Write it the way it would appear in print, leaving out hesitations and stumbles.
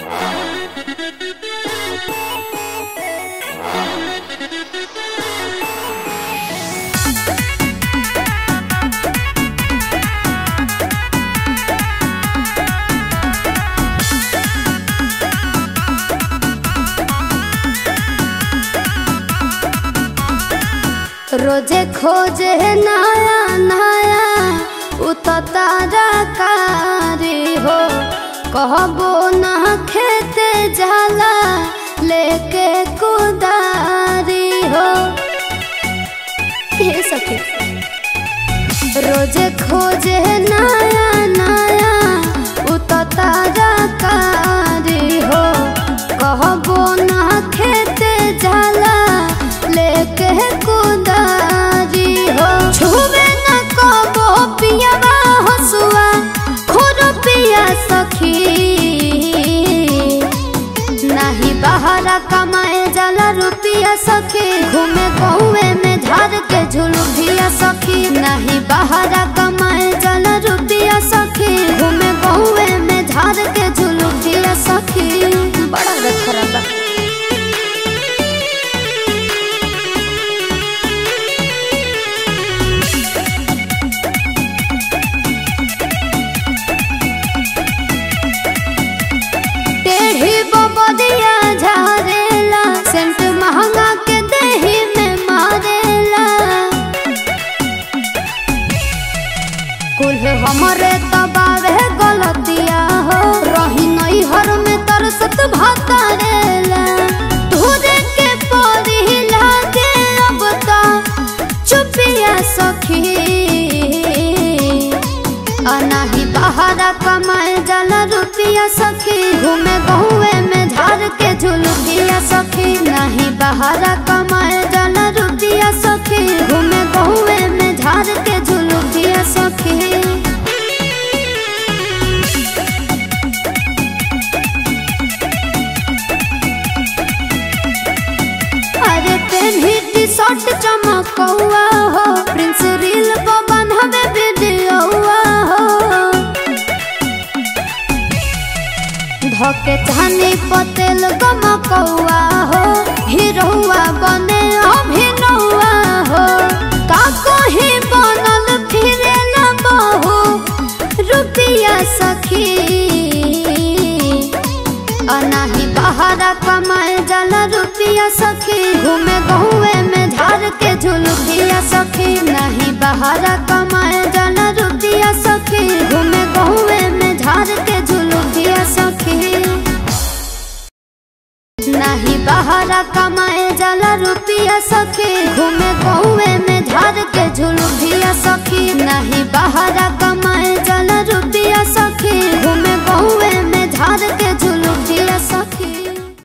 रोजे खोजे नया नया उतारा कारी हो, कहबो ना खेते जाला लेके कुदारी हो। ये सखी रोजे खोजे नया नया उतारा कारी हो, कहबो ना खेते जाला लेके कुदारी हो। छुबे न कबो पियावा हसुआ खोरो पिया सखी, नहीं बहरा कमाए जाला रुपिया सखी, घूमे कौए में झाड़ के झुलुभिया सखी। नहीं बहरा कमाए जाला रुपिया सखी, घूमे कौए में झाड़ के झुलुभिया सखी। बड़ा रखरला हमरे तबावे गलतिया हो, रही नहीं हर में तरसत भातारेला। तुझे के परी लागे अब तो चुपिया सखी, अनाही बहरा कमाए जाला रुपिया सखी, घूमे बहुए में झाड़ के झुलुभिया सखी। नहीं बहरा कमाए जाला रुपिया सखी, घूमे बहुए में झाड़ के झुलुभिया सखी। शॉर्ट चमकौआ हो, प्रिंस रील को बनवे वीडियोआ हो, धके चानी पतेल गमकौआ हो, हीरोआ बने अभिनौआ हो। का कहीं बनल फिरे न बहु रुपिया सखी, अनाही बहरा कमाए जाला रुपिया सखी, घूमे बहुए में झाड़ के झुलुभिया सखी। नहीं बहरा कमाए जाला रुपिया सखी, घूमे बहुए में झाड़ के झुलुभिया सखी। नहीं बहरा कमाए जाला रुपिया सखी, घूमे बहुए में